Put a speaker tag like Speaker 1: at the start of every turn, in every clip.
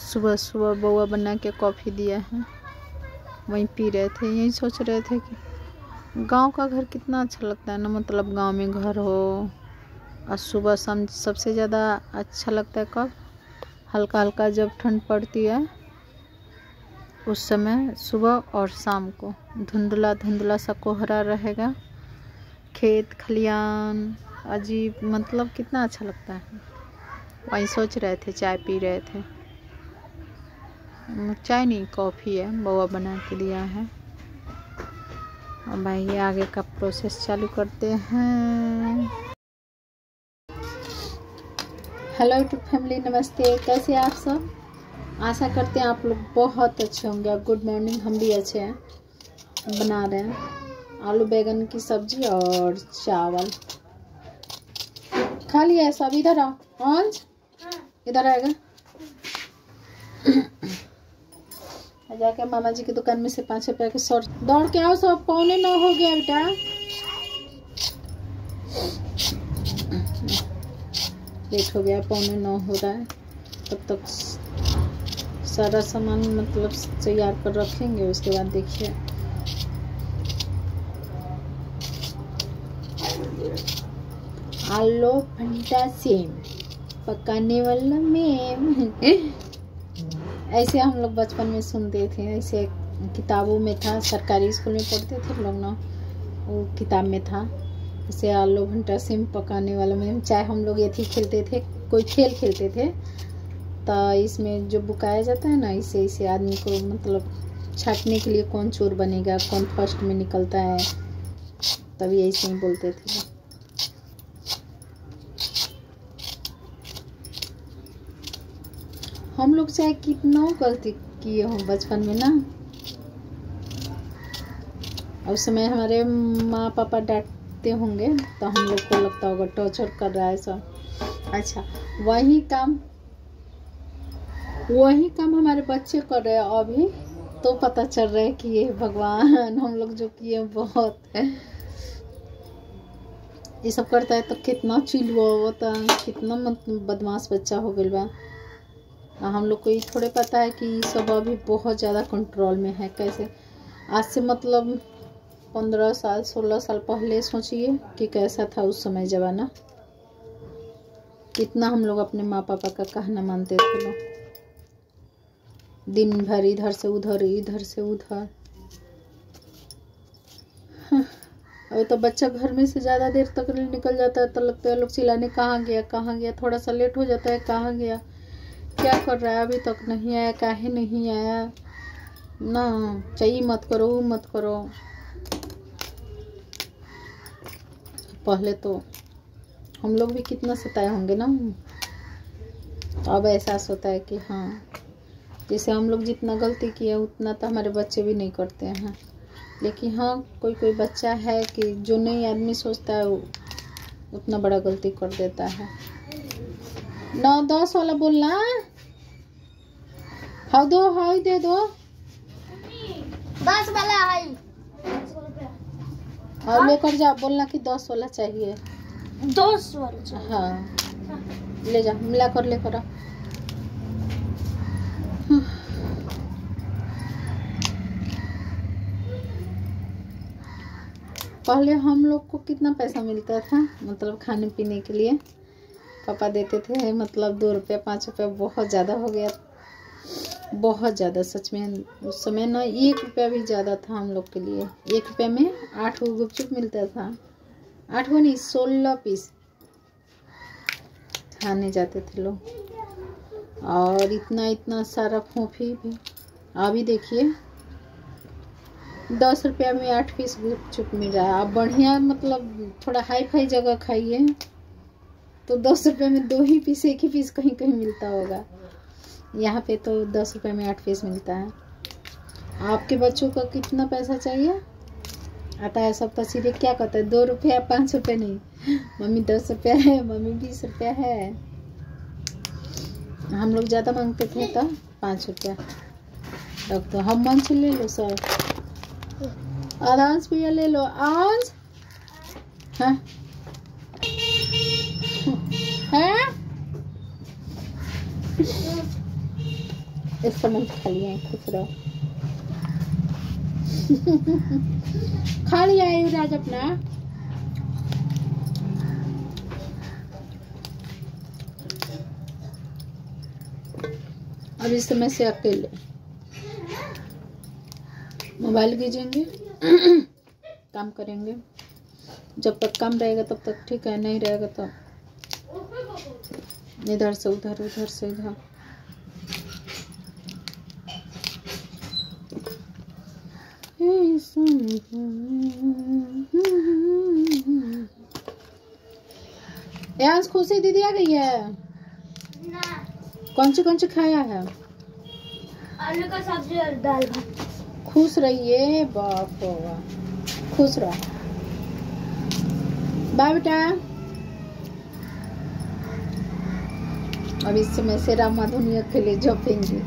Speaker 1: सुबह सुबह बउआ बना के कॉफ़ी दिया है, वहीं पी रहे थे। यही सोच रहे थे कि गांव का घर कितना अच्छा लगता है ना, मतलब गांव में घर हो। और सुबह सबसे ज़्यादा अच्छा लगता है कब? हल्का हल्का जब ठंड पड़ती है उस समय, सुबह और शाम को धुंधला धुंधला सा कोहरा रहेगा, खेत खलियान, अजीब, मतलब कितना अच्छा लगता है। वहीं सोच रहे थे, चाय पी रहे थे। चाय नहीं, कॉफ़ी है, बउआ बना के दिया है। और भाई आगे का प्रोसेस चालू करते हैं। हेलो यूट्यूब फैमिली, नमस्ते। कैसे आप सब? आशा करते हैं आप लोग बहुत अच्छे होंगे। गुड मॉर्निंग, हम भी अच्छे हैं। बना रहे हैं आलू बैगन की सब्जी और चावल। खा लिया है सब? इधर आओ अंश, इधर आएगा। जाके मामा जी की दुकान में से 5 रुपए के शॉर्ट दौड़ के आओ। सब 8:45 हो गया बेटा। लेट हो गया, 8:45 हो रहा है। तब तक सारा सामान मतलब तैयार कर रखेंगे। उसके बाद देखिए आलू भंटा सेम पकाने वाला मेम। ऐसे हम लोग बचपन में सुनते थे, ऐसे किताबों में था, सरकारी स्कूल में पढ़ते थे लोग ना, वो किताब में था। जैसे आलू भंटा सेम पकाने वाला मेम। चाहे हम लोग ये थी खेलते थे, कोई खेल खेलते थे, तो इसमें जो बुकाया जाता है ना, इसे आदमी को मतलब छाटने के लिए कौन चोर बनेगा, कौन फर्स्ट में निकलता है, तभी ऐसे ही बोलते थे। हम लोग चाहे कितना गलती किए हों बचपन में ना, उस समय हमारे माँ पापा डांटते होंगे तो हम लोग को लगता होगा टॉर्चर कर रहा है सब। अच्छा, वही काम हमारे बच्चे कर रहे हैं अभी, तो पता चल रहा है कि ये भगवान, हम लोग जो किए बहुत है। ये सब करता है तो कितना चिल्वा होता है, कितना बदमाश बच्चा हो गया बा। हम लोग को ये थोड़े पता है कि सब अभी बहुत ज़्यादा कंट्रोल में है। कैसे आज से मतलब 15 साल 16 साल पहले सोचिए कि कैसा था उस समय ज़माना। कितना हम लोग अपने माँ पापा का कहना मानते थे लोग। दिन भर इधर से उधर, इधर से उधर। अभी तो बच्चा घर में से ज़्यादा देर तक निकल जाता है तो लगता है लोग चिल्लाने, कहाँ गया कहाँ गया। थोड़ा सा लेट हो जाता है, कहाँ गया, क्या कर रहा है, अभी तक नहीं आया, काहे नहीं आया ना, चाहिए मत करो, मत करो। पहले तो हम लोग भी कितना सताए होंगे ना, तो अब एहसास होता है कि हाँ, जैसे हम लोग जितना गलती किए उतना तो हमारे बच्चे भी नहीं करते हैं। लेकिन हाँ, कोई कोई बच्चा है कि जो नहीं आदमी सोचता है उतना बड़ा गलती कर देता है। 9-10 वाला बोलना, हाँ दो, हाँ दे दो।
Speaker 2: 10 वाला है
Speaker 1: और लेकर जाओ, बोलना कि 10 वाला चाहिए।
Speaker 2: 10 वाला चाहिए।
Speaker 1: हाँ ले जा, मिला कर लेकर आ। पहले हम लोग को कितना पैसा मिलता था, मतलब खाने पीने के लिए पापा देते थे, मतलब 2 रुपया 5 रुपया बहुत ज़्यादा हो गया, बहुत ज़्यादा सच में। उस समय ना 1 रुपया भी ज़्यादा था हम लोग के लिए। 1 रुपया में 8 गुपचुप मिलता था। 8 नहीं, 16 पीस खाने जाते थे लोग। और इतना इतना सारा फोफी भी। अभी देखिए 10 रुपया में 8 पीस गुपचुप मिल रहा है। अब बढ़िया मतलब थोड़ा हाई फाई जगह खाइए तो 10 रुपये में 2 ही पीस, 1 ही पीस कहीं कहीं मिलता होगा। यहाँ पे तो 10 रुपये में 8 पीस मिलता है। आपके बच्चों का कितना पैसा चाहिए आता है? सब तो सीधे क्या कहता है, 2 रुपया 5 रुपये नहीं, मम्मी 10 रुपया है, मम्मी 20 रुपया है। हम लोग ज़्यादा मांगते थे तो 5 रुपया रख दो, हम मन से ले लो सर। आराम से ले लो आज। हाँ इस समय खा लिया, खुश रहो। खा लिया युवराज अपना। अब इस समय से अकेले मोबाइल खींचेंगे, काम करेंगे। जब तक काम रहेगा तब तक ठीक है, नहीं रहेगा तो इधर से उधर, उधर से इधर। खुशी दीदी आ गई है
Speaker 2: ना।
Speaker 1: कौन सी खाया है?
Speaker 2: आलू का सब्जी और दाल भात।
Speaker 1: खुश रहिए, बाप रे वाह, खुश रहो। बाय बेटा। अब इस समय से रामा धुनिया के लिए जपेंगे।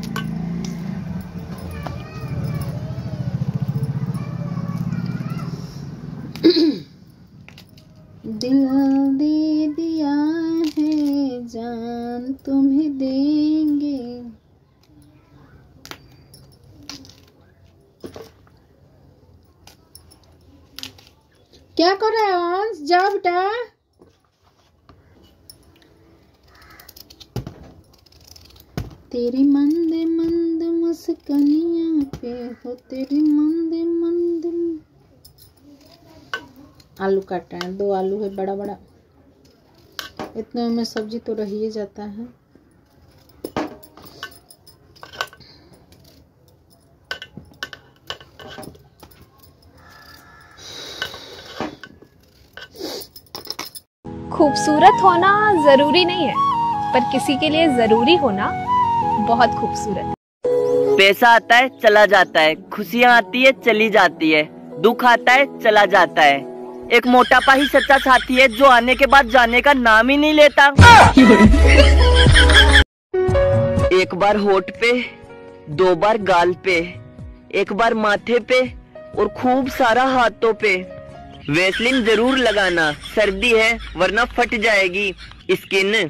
Speaker 1: दिल दे दिया है, जान तुम्हें देंगे। क्या कर रहे हो अंश? जाओ बेटा। तेरी मंद मंद मुस्कानियां पे हो, तेरी मंद मंद। आलू काट रहे हैं, 2 आलू है बड़ा बड़ा। इतने में सब्जी तो रह ही जाता है।
Speaker 3: खूबसूरत होना जरूरी नहीं है, पर किसी के लिए जरूरी होना बहुत खूबसूरत है।
Speaker 4: पैसा आता है चला जाता है, खुशियाँ आती है चली जाती है, दुख आता है चला जाता है। एक मोटापा ही सच्चा साथी है जो आने के बाद जाने का नाम ही नहीं लेता। एक बार होठ पे, 2 बार गाल पे, एक बार माथे पे और खूब सारा हाथों पे। वैसलीन जरूर लगाना, सर्दी है वरना फट जाएगी स्किन।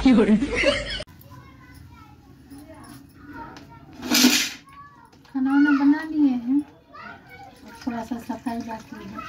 Speaker 1: खाना वाना बना लिए हैं, थोड़ा सा सफाई बाकी है।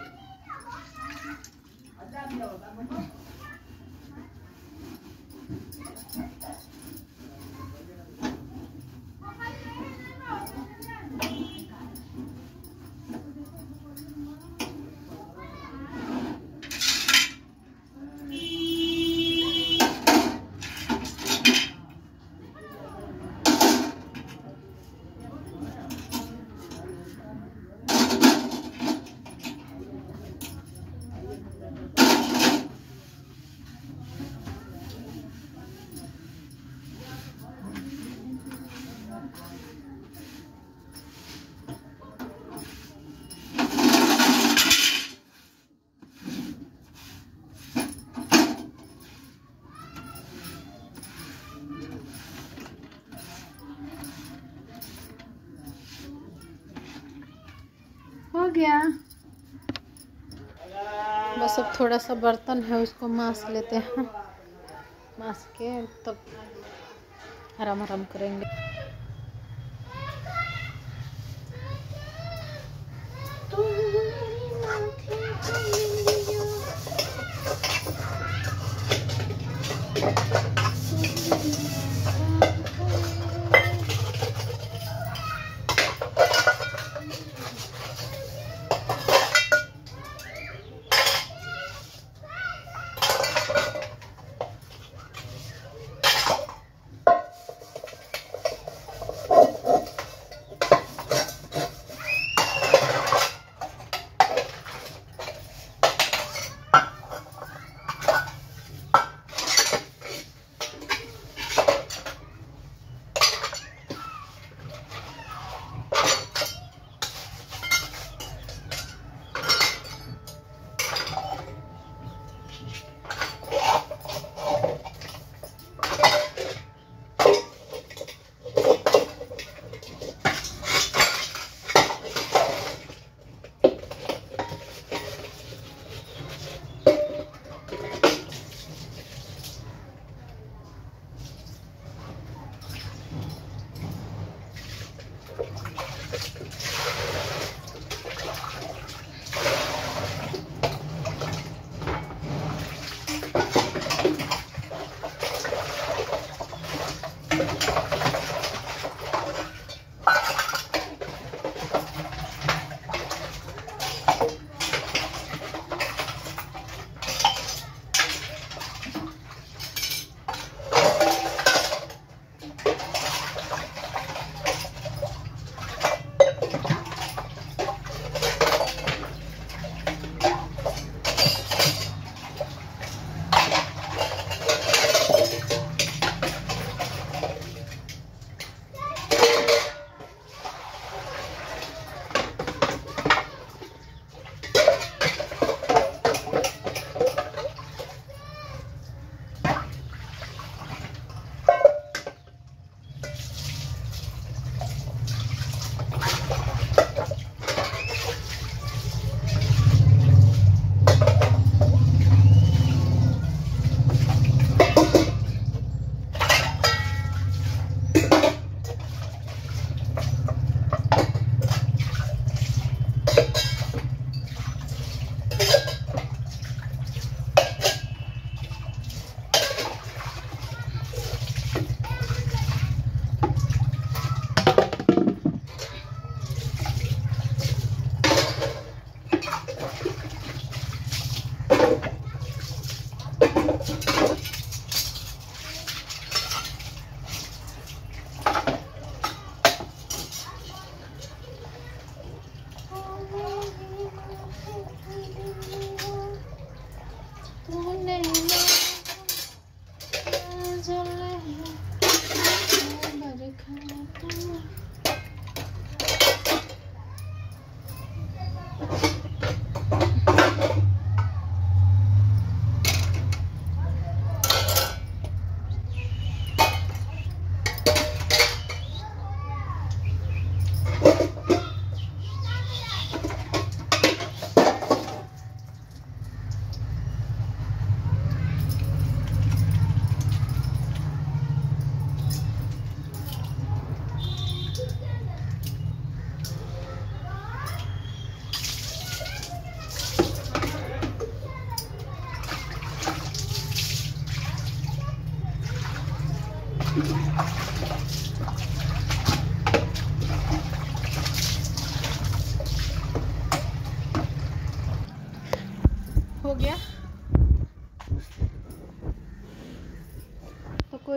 Speaker 1: हो गया, बस अब थोड़ा सा बर्तन है उसको मांस लेते हैं, मांस के तब आराम आराम करेंगे।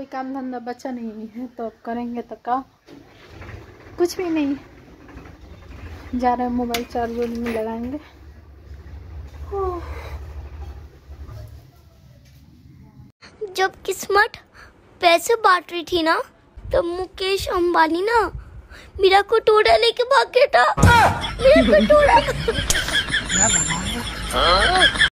Speaker 1: काम धंधा बचा नहीं है तो अब करेंगे तो का, कुछ भी नहीं। जा रहे हैं मोबाइल चार्जर में लगाएंगे।
Speaker 2: जब किस्मत पैसे बांट रही थी ना, तब मुकेश अंबानी ना मेरा कटोरा लेके भाग गया था। मेरा कटोरा